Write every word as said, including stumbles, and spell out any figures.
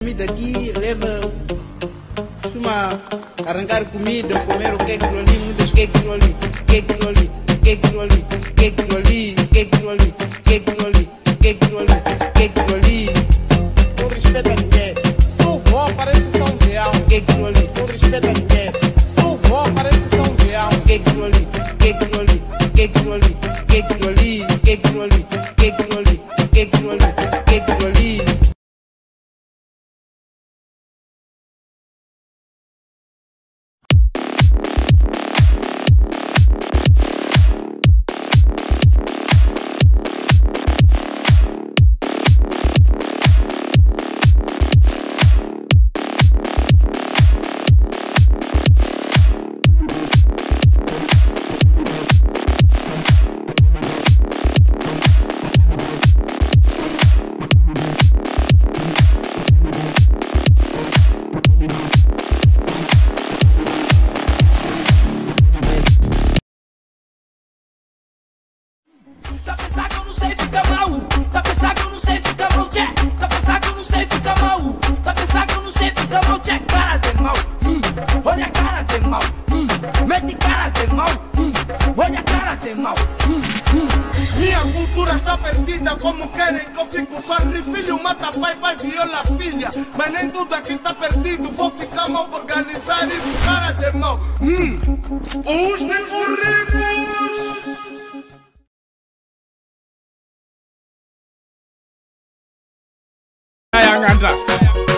comida aqui, leva, costuma arrancar comida, comer o que é aquilo ali, muitas que é aquilo ali, que é aquilo ali, que é aquilo ali, que é aquilo ali, que é aquilo ali, que é aquilo ali, que é aquilo ali, que é aquilo ali. Não respeita ninguém, sou vó, parece São Leão. Que é aquilo ali, Não respeita ninguém, sou vó, parece São Leão. que é aquilo ali, que é aquilo ali, que é aquilo ali, que é aquilo ali, que é aquilo ali, que é aquilo ali, que é aquilo ali, que é aquilo ali. Tá pensando que eu não sei ficar mal? Tá pensando que eu não sei ficar mal, tchê? Tá pensando que eu não sei ficar mal? Tá pensando que eu não sei ficar mal, tchê? Cara de mal, hum. Olha a cara de mal, hum. Mete cara de mal, hum. Olha a cara de mal, hum. Hum. Minha cultura está perdida, como querem que eu fico farri. Filho mata pai, pai viola filha. Mas nem tudo aqui está perdido, vou ficar mal por organizar isso. Cara de mal, hum. Os meus ricos. Ayangandra.